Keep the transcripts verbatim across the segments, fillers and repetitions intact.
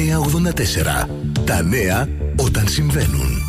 εννιά ογδόντα τέσσερα. Τα νέα όταν συμβαίνουν.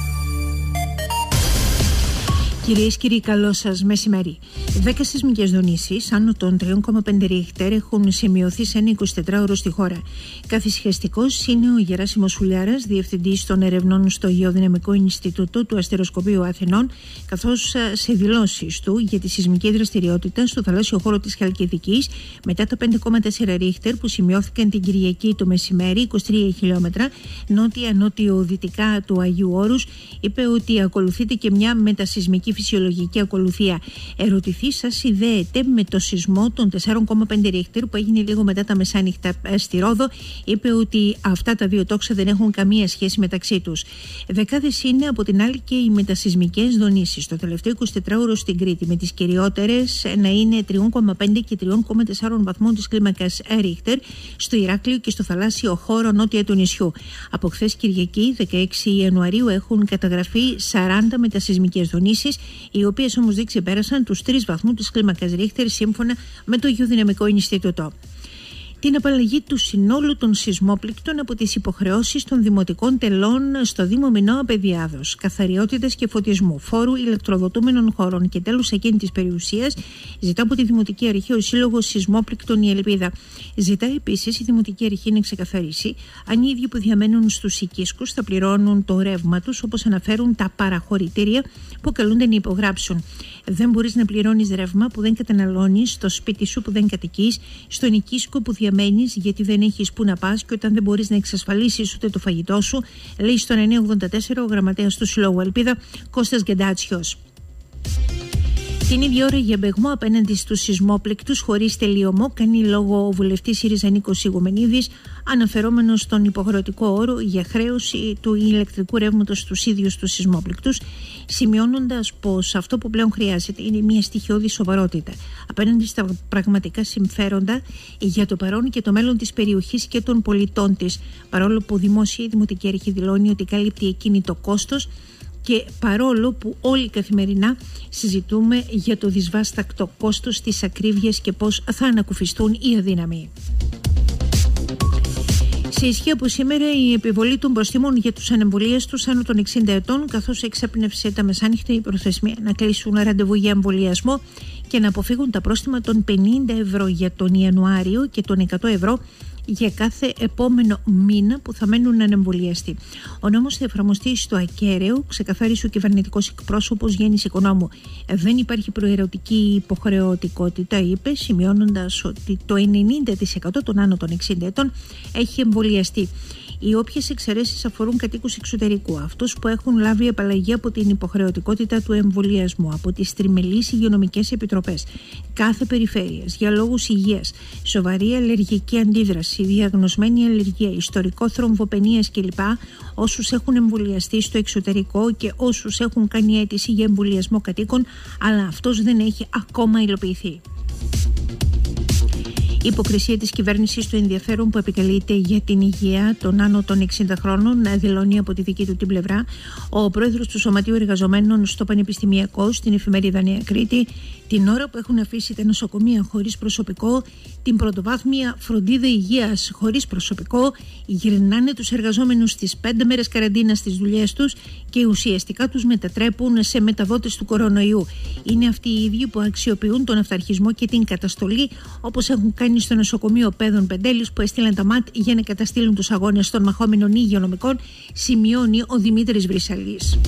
Κυρίες και κύριοι, καλό σας μεσημέρι. Δέκα σεισμικές δονήσεις άνω των τρία κόμμα πέντε ρίχτερ έχουν σημειωθεί σε ένα εικοσιτετράωρο στη χώρα. Καθησυχαστικός είναι ο Γεράσιμος Σουλιάρας, διευθυντής των ερευνών στο Γεωδυναμικό Ινστιτούτο του Αστεροσκοπείου Αθηνών, καθώς σε δηλώσεις του για τη σεισμική δραστηριότητα στο θαλάσσιο χώρο της Χαλκιδικής μετά τα πέντε κόμμα τέσσερα ρίχτερ που σημειώθηκαν την Κυριακή το μεσημέρι, είκοσι τρία χιλιόμετρα νότια-νότιο-δυτικά του Αγίου Όρους, είπε ότι ακολουθείται και μια μετασεισμική φυσιολογική ακολουθία. Ερωτηθεί, σας συνδέεται με το σεισμό των τέσσερα κόμμα πέντε ρίχτερ που έγινε λίγο μετά τα μεσάνυχτα στη Ρόδο, είπε ότι αυτά τα δύο τόξα δεν έχουν καμία σχέση μεταξύ τους. Δεκάδες είναι από την άλλη και οι μετασεισμικές δονήσεις. Το τελευταίο εικοσιτετράωρο στην Κρήτη, με τις κυριότερες να είναι τρία κόμμα πέντε και τρία κόμμα τέσσερα βαθμών της κλίμακας Ρίχτερ στο Ηράκλειο και στο θαλάσσιο χώρο νότια του νησιού. Από χθες Κυριακή, δεκαέξι Ιανουαρίου, έχουν καταγραφεί σαράντα μετασεισμικές δονήσεις, οι οποίες όμως δεν ξεπέρασαν τους τρεις βαθμούς της κλίμακας Ρίχτερ σύμφωνα με το Γεωδυναμικό Ινστιτούτο. Την απαλλαγή του συνόλου των σεισμόπληκτων από τις υποχρεώσεις των δημοτικών τελών στο Δήμο Μινώα Παιδιάδος, καθαριότητας και φωτισμού, φόρου ηλεκτροδοτούμενων χώρων και τέλους ακίνητης περιουσίας, ζητά από τη Δημοτική Αρχή ο Σύλλογος Σεισμόπληκτων Η Ελπίδα. Ζητά επίσης η Δημοτική Αρχή να ξεκαθαρίσει αν οι ίδιοι που διαμένουν στους οικίσκους θα πληρώνουν το ρεύμα τους, όπως αναφέρουν τα παραχωρητήρια που καλούνται να υπογράψουν. Δεν μπορείς να πληρώνεις ρεύμα που δεν καταναλώνεις, στο σπίτι σου που δεν κατοικείς, στον οικίσκο που διαμένεις γιατί δεν έχεις που να πας και όταν δεν μπορείς να εξασφαλίσεις ούτε το φαγητό σου, λέει στον εννιά ογδόντα τέσσερα ο γραμματέας του Συλλόγου Ελπίδα, Κώστας Γκεντάτσιος. Την ίδια ώρα για μπεγμό απέναντι στους σεισμόπληκτους χωρίς τελείωμο κάνει λόγο ο βουλευτής ΣΥΡΙΖΑ Νίκος Ιγουμενίδης, αναφερόμενος στον υποχρεωτικό όρο για χρέωση του ηλεκτρικού ρεύματος στους ίδιους τους σεισμόπληκτους, σημειώνοντας πως αυτό που πλέον χρειάζεται είναι μια στοιχειώδη σοβαρότητα απέναντι στα πραγματικά συμφέροντα για το παρόν και το μέλλον της περιοχής και των πολιτών της, παρόλο που δημόσια η Δημοτική Αρχή δηλώνει ότι καλύπτει εκείνη το κόστος και παρόλο που όλοι καθημερινά συζητούμε για το δυσβάστακτο κόστος της ακρίβειας και πώς θα ανακουφιστούν οι αδύναμοι. Σε ισχύ από σήμερα η επιβολή των προστίμων για τους ανεμβολίαστους άνω των εξήντα ετών, καθώς εξέπνευσε τα μεσάνυχτα η προθεσμία να κλείσουν ραντεβού για εμβολιασμό και να αποφύγουν τα πρόστιμα των πενήντα ευρώ για τον Ιανουάριο και των εκατό ευρώ για κάθε επόμενο μήνα που θα μένουν να ανεμβολιαστεί. Ο νόμος θα εφαρμοστεί στο ακέραιο, ξεκαθάρισε ο κυβερνητικός εκπρόσωπος Γιάννης Οικονόμου. Δεν υπάρχει προαιρετική υποχρεωτικότητα, είπε, σημειώνοντας ότι το ενενήντα τοις εκατό των άνω των εξήντα ετών έχει εμβολιαστεί. Οι όποιες εξαιρέσεις αφορούν κατοίκους εξωτερικού, αυτούς που έχουν λάβει απαλλαγή από την υποχρεωτικότητα του εμβολιασμού, από τις τριμελείς υγειονομικές επιτροπές κάθε περιφέρειας για λόγους υγείας, σοβαρή αλλεργική αντίδραση, διαγνωσμένη αλλεργία, ιστορικό θρομβοπενίας κλπ. Όσους έχουν εμβολιαστεί στο εξωτερικό και όσους έχουν κάνει αίτηση για εμβολιασμό κατοίκων, αλλά αυτός δεν έχει ακόμα υλοποιηθεί. Η υποκρισία της κυβέρνησης του ενδιαφέρον που επικαλείται για την υγεία των άνω των εξήντα χρόνων δηλώνει από τη δική του την πλευρά ο πρόεδρος του Σωματείου Εργαζομένων στο Πανεπιστημιακό στην εφημερίδα Νέα Κρήτη, την ώρα που έχουν αφήσει τα νοσοκομεία χωρίς προσωπικό, την πρωτοβάθμια φροντίδα υγείας χωρίς προσωπικό, γυρνάνε τους εργαζόμενους στις πέντε μέρες καραντίνα στις δουλειές τους και ουσιαστικά τους μετατρέπουν σε μεταδότες του κορονοϊού. Είναι αυτοί οι ίδιοι που αξιοποιούν τον αυταρχισμό και την καταστολή, όπως έχουν κάνει στο νοσοκομείο Πέδων Πεντέλης που έστειλαν τα ΜΑΤ για να καταστήλουν τους αγώνες των μαχόμενων υγειονομικών, σημειώνει ο Δημήτρης Βρυσαλής.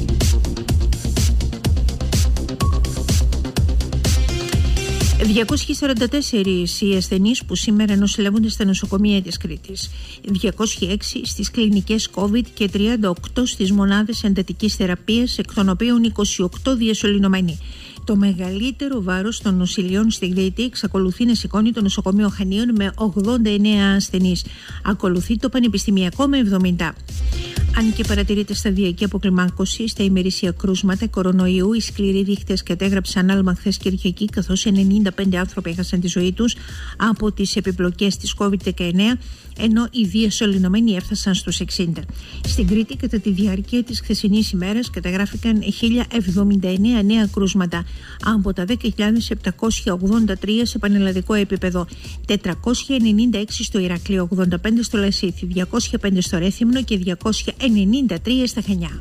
διακόσιοι σαράντα τέσσερις οι ασθενείς που σήμερα νοσηλεύονται στα νοσοκομεία της Κρήτης, διακόσιοι έξι στις κλινικές COVID και τριάντα οκτώ στις μονάδες εντατικής θεραπείας, εκ των οποίων είκοσι οκτώ διασωληνωμένοι. Το μεγαλύτερο βάρος των νοσηλειών στην Κρήτη εξακολουθεί να σηκώνει το νοσοκομείο Χανίων με ογδόντα εννέα ασθενείς. Ακολουθεί το Πανεπιστημιακό με εβδομήντα. Αν και παρατηρείται σταδιακή αποκλιμάκωση στα ημερήσια κρούσματα κορονοϊού, οι σκληροί δείχτες κατέγραψαν άλμα χθες Κυριακή, καθώς ενενήντα πέντε άνθρωποι έχασαν τη ζωή τους από τις επιπλοκές της κόβιντ δεκαεννέα, ενώ οι διασωληνωμένοι έφτασαν στους εξήντα. Στην Κρήτη, κατά τη διάρκεια της χθεσινής ημέρας, καταγράφηκαν χίλια εβδομήντα εννέα νέα κρούσματα από τα δέκα χιλιάδες επτακόσια ογδόντα τρία σε πανελλαδικό επίπεδο, τετρακόσια ενενήντα έξι στο Ηράκλειο, ογδόντα πέντε στο Λασίθι, διακόσια πέντε στο Ρέθυμνο και διακόσια ενενήντα τρία στα Χανιά.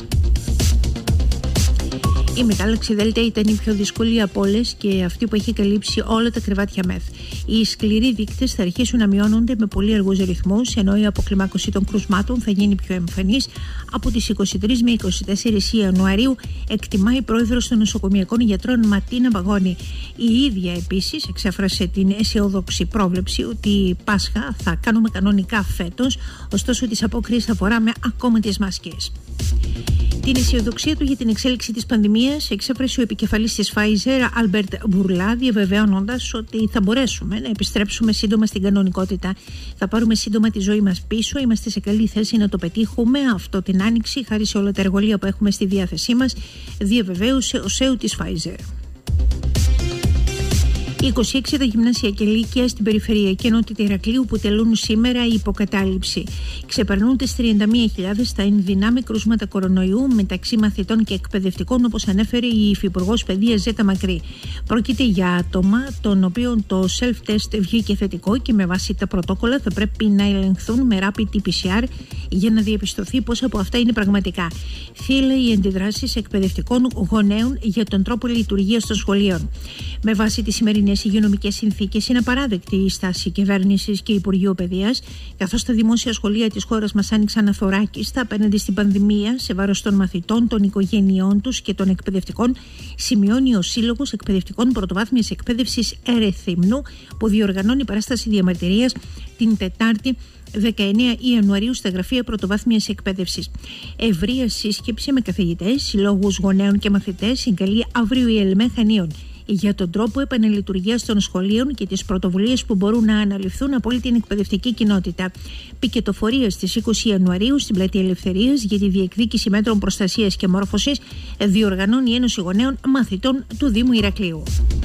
Η μετάλλαξη Δέλτα ήταν η πιο δύσκολη από όλες και αυτή που έχει καλύψει όλα τα κρεβάτια μεθ. Οι σκληροί δείκτες θα αρχίσουν να μειώνονται με πολύ αργούς ρυθμούς, ενώ η αποκλιμάκωση των κρουσμάτων θα γίνει πιο εμφανής από τις είκοσι τρεις με είκοσι τέσσερις Ιανουαρίου, εκτιμάει η πρόεδρος των νοσοκομειακών γιατρών Ματίνα Παγώνη. Η ίδια επίσης εξέφρασε την αισιόδοξη πρόβλεψη ότι Πάσχα θα κάνουμε κανονικά φέτος, ωστόσο τις απόκριες θα φοράμε ακόμα τις μάσκες. Την αισιοδοξία του για την εξέλιξη της πανδημίας εξέφρασε ο επικεφαλής της Pfizer, Albert Bourla, διαβεβαιώνοντας ότι θα μπορέσουμε να επιστρέψουμε σύντομα στην κανονικότητα. Θα πάρουμε σύντομα τη ζωή μας πίσω. Είμαστε σε καλή θέση να το πετύχουμε αυτό την άνοιξη, χάρη σε όλα τα εργαλεία που έχουμε στη διάθεσή μας, διαβεβαίωσε ο σι ι ο της Pfizer. Οι είκοσι έξι τα γυμνάσια και λύκεια στην περιφερειακή ενότητα Ηρακλείου που τελούν σήμερα υποκατάληψη. Ξεπερνούν τις τριάντα μία χιλιάδες τα ενδυνάμει κρούσματα κορονοϊού μεταξύ μαθητών και εκπαιδευτικών, όπως ανέφερε η Υφυπουργός Παιδείας Ζέτα Μακρύ. Πρόκειται για άτομα των οποίων το self-test βγήκε θετικό και με βάση τα πρωτόκολλα θα πρέπει να ελεγχθούν με rapid πι σι αρ για να διαπιστωθεί πώς από αυτά είναι πραγματικά. Θύελλε οι αντιδράσεις εκπαιδευτικών γονέων για τον τρόπο λειτουργίας των σχολείων. Με βάση τη σημερινή οι υγειονομικές συνθήκες, είναι απαράδεκτη η στάση κυβέρνησης και Υπουργείου Παιδείας, καθώς τα δημόσια σχολεία της χώρας μας άνοιξαν αθωράκιστα απέναντι στην πανδημία σε βάρος των μαθητών, των οικογένειών τους και των εκπαιδευτικών, σημειώνει ο Σύλλογος Εκπαιδευτικών Πρωτοβάθμιας Εκπαίδευσης Ερεθύμνου, που διοργανώνει παράσταση διαμαρτυρίας την Τετάρτη δεκαεννέα Ιανουαρίου στα γραφεία πρωτοβάθμιας εκπαίδευσης. Ευρεία σύσκεψη με καθηγητές, συλλόγους γονέων και μαθητές συγκαλεί αύριο η ΕΛΜΕ Χανίων για τον τρόπο επανελειτουργίας των σχολείων και τις πρωτοβουλίες που μπορούν να αναλυφθούν από όλη την εκπαιδευτική κοινότητα. Πικετοφορία στις είκοσι Ιανουαρίου στην Πλατεία Ελευθερίας για τη διεκδίκηση μέτρων προστασίας και μόρφωσης διοργανώνει η Ένωση Γονέων Μαθητών του Δήμου Ηρακλείου.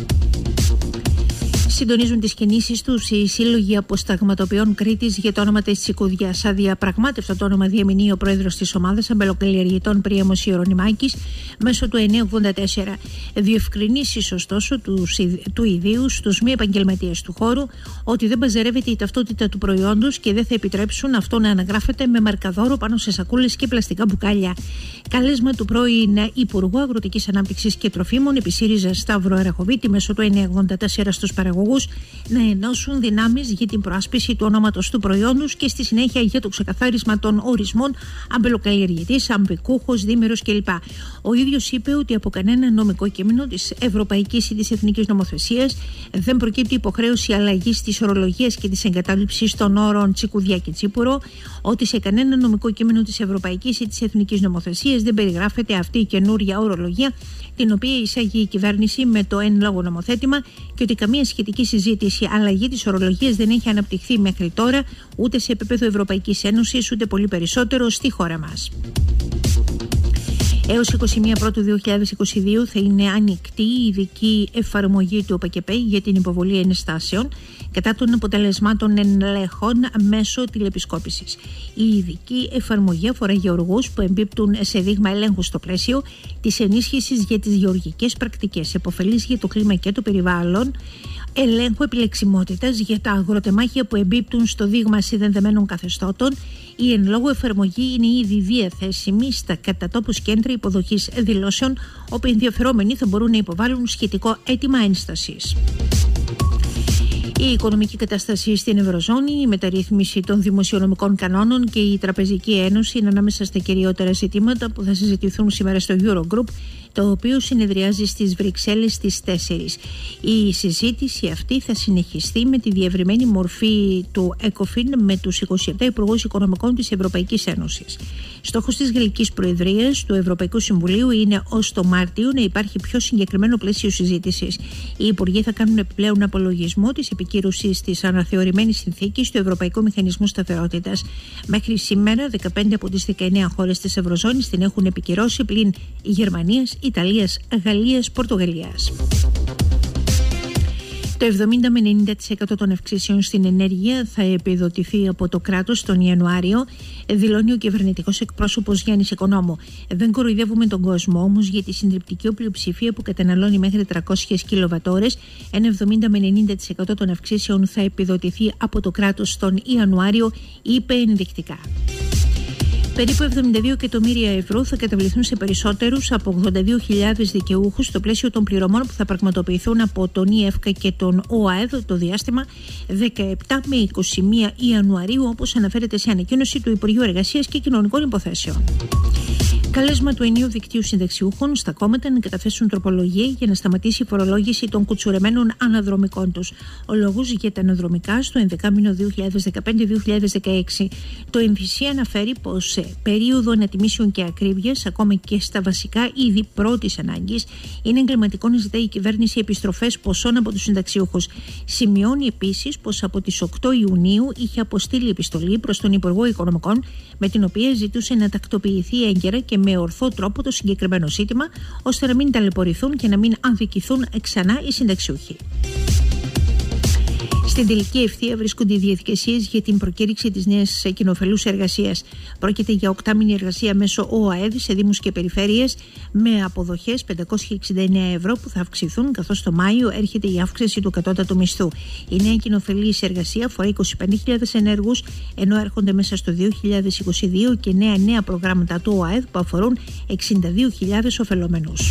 Συντονίζουν τις κινήσεις τους οι σύλλογοι αποσταγματοποιών Κρήτης για το όνομα της Τσικούδιας. Αδιαπραγμάτευτο το όνομα διαμηνύει ο πρόεδρος της ομάδας αμπελοκαλλιεργητών Πρίαμος Ιερονιμάκης μέσω του εννιακόσια ογδόντα τέσσερα. Διευκρινήσεις ωστόσο του, του ιδίου στους μη επαγγελματίες του χώρου ότι δεν μπαζερεύεται η ταυτότητα του προϊόντος και δεν θα επιτρέψουν αυτό να αναγράφεται με μαρκαδόρο πάνω σε σακούλες και πλαστικά μπουκάλια. Καλέσμα του πρώην Υπουργού Αγροτικής Ανάπτυξης και Τροφίμων επί ΣΥΡΙΖΑ Σταύρο Αραχοβίτη μέσω του εννιακόσια ογδόντα τέσσερα στους παραγωγούς να ενώσουν δυνάμεις για την προάσπιση του ονόματος του προϊόντος και στη συνέχεια για το ξεκαθάρισμα των ορισμών αμπελοκαλλιεργητής, αμπικούχος, δίμερος κλπ. Ο ίδιος είπε ότι από κανένα νομικό κείμενο της ευρωπαϊκής ή της εθνικής νομοθεσίας δεν προκύπτει υποχρέωση αλλαγής της ορολογίας και της εγκατάλειψης των όρων τσικουδιά και τσίπουρο, ότι σε κανένα νομικό κείμενο της ευρωπαϊκής ή της εθνικής νομοθεσίας δεν περιγράφεται αυτή η καινούρια ορολογία, την οποία εισάγει η κυβέρνηση με το εν λόγω νομοθέτημα, και ότι καμία σχετική συζήτηση αλλαγή της ορολογίας δεν έχει αναπτυχθεί μέχρι τώρα ούτε σε επίπεδο Ευρωπαϊκής Ένωσης ούτε πολύ περισσότερο στη χώρα μας. Έως είκοσι μία Πρώτου δύο χιλιάδες είκοσι δύο θα είναι ανοιχτή η ειδική εφαρμογή του ΟΠΑΚΕΠΕ για την υποβολή ενστάσεων κατά των αποτελεσμάτων ελέγχων μέσω τηλεπισκόπησης. Η ειδική εφαρμογή αφορά γεωργούς που εμπίπτουν σε δείγμα ελέγχου στο πλαίσιο της ενίσχυσης για τις γεωργικές πρακτικές, επωφελής για το κλίμα και το περιβάλλον, ελέγχου επιλεξιμότητας για τα αγροτεμάχια που εμπίπτουν στο δείγμα συνδεδεμένων καθεστώτων. Η εν λόγω εφαρμογή είναι ήδη διαθέσιμη στα κατατόπους κέντρα υποδοχής δηλώσεων, όπου οι ενδιαφερόμενοι θα μπορούν να υποβάλουν σχετικό αίτημα ένστασης. Η οικονομική κατάσταση στην Ευρωζώνη, η μεταρρύθμιση των δημοσιονομικών κανόνων και η Τραπεζική Ένωση είναι ανάμεσα στα κυριότερα ζητήματα που θα συζητηθούν σήμερα στο Eurogroup, το οποίο συνεδριάζει στις Βρυξέλλες στις τέσσερις. Η συζήτηση αυτή θα συνεχιστεί με τη διευρυμένη μορφή του ECOFIN με τους είκοσι επτά Υπουργούς Οικονομικών της Ευρωπαϊκής Ένωσης. Στόχος της Γαλλικής Προεδρίας του Ευρωπαϊκού Συμβουλίου είναι ως το Μάρτιο να υπάρχει πιο συγκεκριμένο πλαίσιο συζήτησης. Οι Υπουργοί θα κάνουν επιπλέον απολογισμό της επικύρωσης της αναθεωρημένης συνθήκης του Ευρωπαϊκού Μηχανισμού Σταθερότητας. Μέχρι σήμερα, δεκαπέντε από τις δεκαεννέα χώρες της Ευρωζώνης την έχουν επικυρώσει, πλην Γερμανίας, Ιταλίας, Γαλλίας, Πορτογαλίας. Το εβδομήντα με ενενήντα τοις εκατό των αυξήσεων στην ενέργεια θα επιδοτηθεί από το κράτος τον Ιανουάριο, δηλώνει ο κυβερνητικός εκπρόσωπος Γιάννης Οικονόμου. Δεν κοροϊδεύουμε τον κόσμο όμως, για τη συντριπτική πλειοψηφία που καταναλώνει μέχρι τριακόσιες κιλοβατ-ώρες, ένα εβδομήντα με ενενήντα τοις εκατό των αυξήσεων θα επιδοτηθεί από το κράτος τον Ιανουάριο, είπε ενδεικτικά. Περίπου εβδομήντα δύο εκατομμύρια ευρώ θα καταβληθούν σε περισσότερους από ογδόντα δύο χιλιάδες δικαιούχους στο πλαίσιο των πληρωμών που θα πραγματοποιηθούν από τον ΙΕΦΚΑ και τον ΟΑΕΔ το διάστημα δεκαεπτά με είκοσι μία Ιανουαρίου, όπως αναφέρεται σε ανακοίνωση του Υπουργείου Εργασίας και Κοινωνικών Υποθέσεων. Καλέσμα του ενιαίου δικτύου συνταξιούχων στα κόμματα να καταθέσουν τροπολογία για να σταματήσει η φορολόγηση των κουτσουρεμένων αναδρομικών τους. Ο λόγος για τα αναδρομικά στο ενδεκάμηνο δύο χιλιάδες δεκαπέντε δύο χιλιάδες δεκαέξι. Το ΕΜΦΙΣΥ αναφέρει πως σε περίοδο ανατιμήσεων και ακρίβειας, ακόμα και στα βασικά είδη πρώτης ανάγκης, είναι εγκληματικό να ζητάει η κυβέρνηση επιστροφές ποσών από τους συνταξιούχους. Σημειώνει επίσης πως από τις οκτώ Ιουνίου είχε αποστείλει επιστολή προς τον Υπουργό Οικονομικών, με την οποία ζητούσε να τακτοποιηθεί έγκαιρα και με ορθό τρόπο το συγκεκριμένο ζήτημα, ώστε να μην ταλαιπωρηθούν και να μην αδικηθούν ξανά οι συνταξιούχοι. Στην τελική ευθεία βρίσκονται οι διαδικασίες για την προκήρυξη της νέας κοινοφελούς εργασίας. Πρόκειται για οκτάμηνη εργασία μέσω ΟΑΕΔ σε δήμους και περιφέρειες, με αποδοχές πεντακόσια εξήντα εννέα ευρώ που θα αυξηθούν, καθώς το Μάιο έρχεται η αύξηση του κατώτατου μισθού. Η νέα κοινοφελής εργασία αφορά είκοσι πέντε χιλιάδες ενέργους, ενώ έρχονται μέσα στο δύο χιλιάδες είκοσι δύο και νέα νέα προγράμματα του ΟΑΕΔ που αφορούν εξήντα δύο χιλιάδες ωφελόμενους.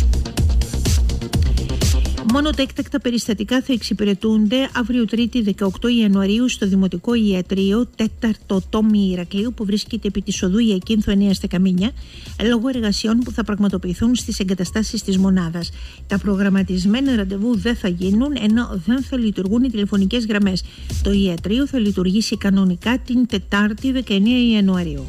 Μόνο τα έκτακτα περιστατικά θα εξυπηρετούνται αύριο Τρίτη δεκαοκτώ Ιανουαρίου στο Δημοτικό Ιατρείο τέταρτο τόμι Ηρακλείου, που βρίσκεται επί της οδού Ιακίνθου εννέα στα Καμίνια, λόγω εργασιών που θα πραγματοποιηθούν στις εγκαταστάσεις της μονάδας. Τα προγραμματισμένα ραντεβού δεν θα γίνουν, ενώ δεν θα λειτουργούν οι τηλεφωνικές γραμμές. Το ιατρείο θα λειτουργήσει κανονικά την Τετάρτη δεκαεννέα Ιανουαρίου.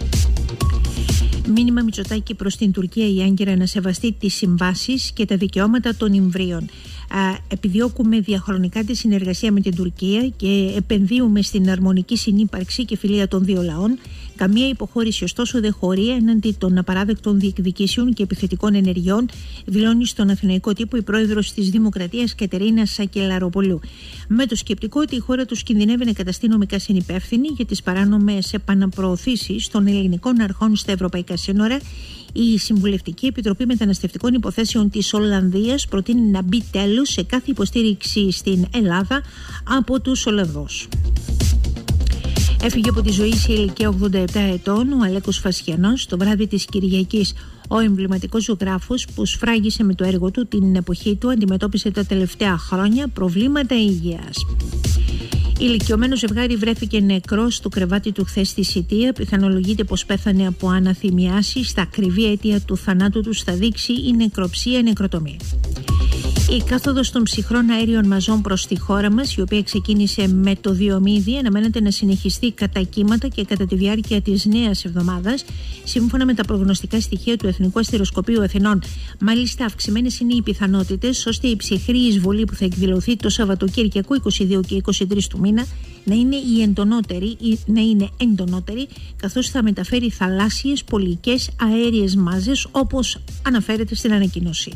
Μήνυμα Μητσοτάκη προς την Τουρκία η Άγκυρα να σεβαστεί τις συμβάσεις και τα δικαιώματα των Ιμβρίων. Επιδιώκουμε διαχρονικά τη συνεργασία με την Τουρκία και επενδύουμε στην αρμονική συνύπαρξη και φιλία των δύο λαών. Καμία υποχώρηση ωστόσο δεν χωρεί έναντι των απαράδεκτων διεκδικήσεων και επιθετικών ενεργειών, δηλώνει στον Αθηναϊκό Τύπο η πρόεδρος της Δημοκρατίας Κατερίνα Σακελαροπουλού. Με το σκεπτικό ότι η χώρα τους κινδυνεύει να καταστεί νομικά συνυπεύθυνη για τις παράνομες επαναπροωθήσεις των ελληνικών αρχών στα ευρωπαϊκά σύνορα, η Συμβουλευτική Επιτροπή Μεταναστευτικών Υποθέσεων της Ολλανδίας προτείνει να μπει τέλος σε κάθε υποστήριξη στην Ελλάδα από τους Ολλανδούς. Έφυγε από τη ζωή σε ηλικία ογδόντα επτά ετών ο Αλέκος Φασιανός το βράδυ της Κυριακής. Ο εμβληματικός ζωγράφος που σφράγισε με το έργο του την εποχή του αντιμετώπισε τα τελευταία χρόνια προβλήματα υγείας. Ηλικιωμένο ζευγάρι βρέθηκε νεκρό στο κρεβάτι του χθες στη Σιτία. Πιθανολογείται πως πέθανε από αναθυμιάσεις. Στα ακριβή αίτια του θανάτου του θα δείξει η νεκροψία νεκροτομή. Η κάθοδος των ψυχρών αέριων μαζών προς τη χώρα μας, η οποία ξεκίνησε με το Διομήδη, αναμένεται να συνεχιστεί κατά κύματα και κατά τη διάρκεια της νέας εβδομάδας, σύμφωνα με τα προγνωστικά στοιχεία του Εθνικού Αστεροσκοπείου Αθηνών. Μάλιστα, αυξημένες είναι οι πιθανότητες ώστε η ψυχρή εισβολή που θα εκδηλωθεί το Σαββατοκύριακο είκοσι δύο και είκοσι τρεις του μήνα να είναι η εντονότερη ή να είναι εντονότερη, καθώς θα μεταφέρει θαλάσσιες πολυικές αέριες μάζες, όπως αναφέρεται στην ανακοίνωση.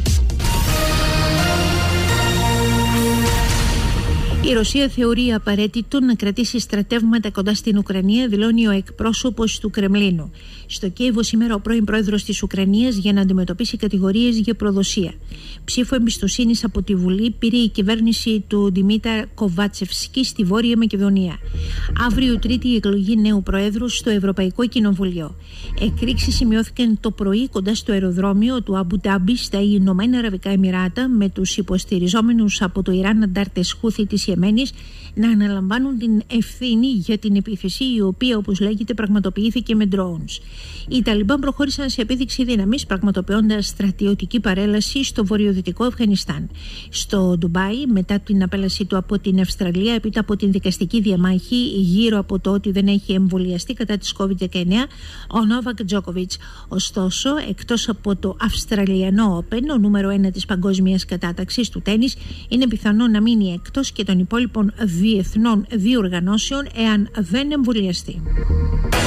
Η Ρωσία θεωρεί απαραίτητο να κρατήσει στρατεύματα κοντά στην Ουκρανία, δηλώνει ο εκπρόσωπος του Κρεμλίνου. Στο Κίεβο σήμερα ο πρώην πρόεδρος της Ουκρανίας για να αντιμετωπίσει κατηγορίες για προδοσία. Ψήφο εμπιστοσύνης από τη Βουλή πήρε η κυβέρνηση του Δημήτρα Κοβάτσευσκη στη Βόρεια Μακεδονία. Αύριο Τρίτη η εκλογή νέου προέδρου στο Ευρωπαϊκό Κοινοβουλίο. Εκρήξεις σημειώθηκαν το πρωί κοντά στο αεροδρόμιο του Αμπου Ντάμπι στα Ηνωμένα Αραβικά Εμιράτα, με τους υποστηριζόμενους από το Ιράν αντάρτες Χούθη της Ιεμένης να αναλαμβάνουν την ευθύνη για την επίθεση, η οποία, όπως λέγεται, πραγματοποιήθηκε με drones. Οι Ταλιμπάν προχώρησαν σε επίδειξη δύναμης, πραγματοποιώντας στρατιωτική παρέλαση στο βορειοδυτικό Αφγανιστάν. Στο Ντουμπάι, μετά την απέλαση του από την Αυστραλία, έπειτα από την δικαστική διαμάχη γύρω από το ότι δεν έχει εμβολιαστεί κατά της κόβιντ δεκαεννέα, ο Νόβακ Τζόκοβιτς. Ωστόσο, εκτός από το Αυστραλιανό Open, ο νούμερο ένα της παγκόσμιας κατάταξης του τένις είναι πιθανό να μείνει εκτός και των υπόλοιπων διεθνών διοργανώσεων εάν δεν εμβολιαστεί.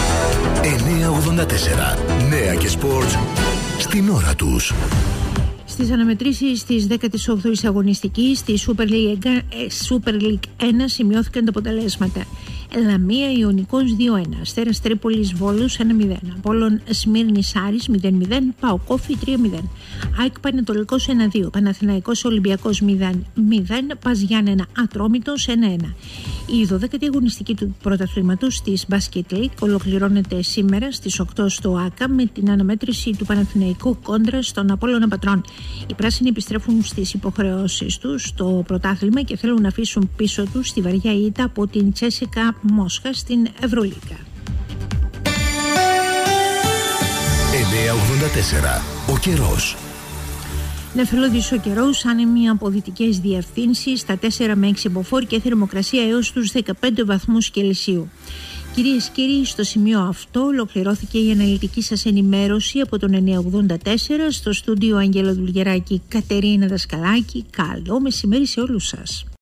εννιακόσια ογδόντα τέσσερα. Νέα και σπορτ στην ώρα τους. Στις αναμετρήσεις της δέκατης όγδοης αγωνιστικής στη Super League, Super League ένα σημειώθηκαν τα αποτελέσματα. Λαμία Ιωνικός δύο ένα, Αστέρας Τρίπολης Βόλος ένα μηδέν, Απόλλων Σμύρνης Άρης μηδέν μηδέν, ΠΑΟΚ Όφη τρία μηδέν, ΑΕΚ Πανετολικός ένα δύο, Παναθηναϊκός Ολυμπιακός μηδέν μηδέν, Πας Γιάννενα Ατρόμητος ένα ένα. Η δωδέκατη αγωνιστική του πρωταθλήματος της Basket League ολοκληρώνεται σήμερα στις οκτώ στο ΆΚΑ με την αναμέτρηση του Παναθηναϊκού κόντρα στον Απόλλωνα Πατρών. Οι πράσινοι επιστρέφουν στις υποχρεώσεις τους στο πρωτάθλημα και θέλουν να αφήσουν πίσω τους τη βαριά ήττα από την Τσέσικα Μόσχα στην Ευρωλίγκα. εννιακόσια ογδόντα τέσσερα. Ο καιρός. Νεφελώδης ο καιρός, άνεμοι από δυτικές διευθύνσεις στα τέσσερα με έξι μποφόρ και θερμοκρασία έως τους δεκαπέντε βαθμούς Κελσίου. Κυρίες και κύριοι, στο σημείο αυτό ολοκληρώθηκε η αναλυτική σας ενημέρωση από τον εννιακόσια ογδόντα τέσσερα στο στούντιο Αγγέλα Δουλγεράκη, Κατερίνα Δασκαλάκη. Καλό μεσημέρι σε όλους σας.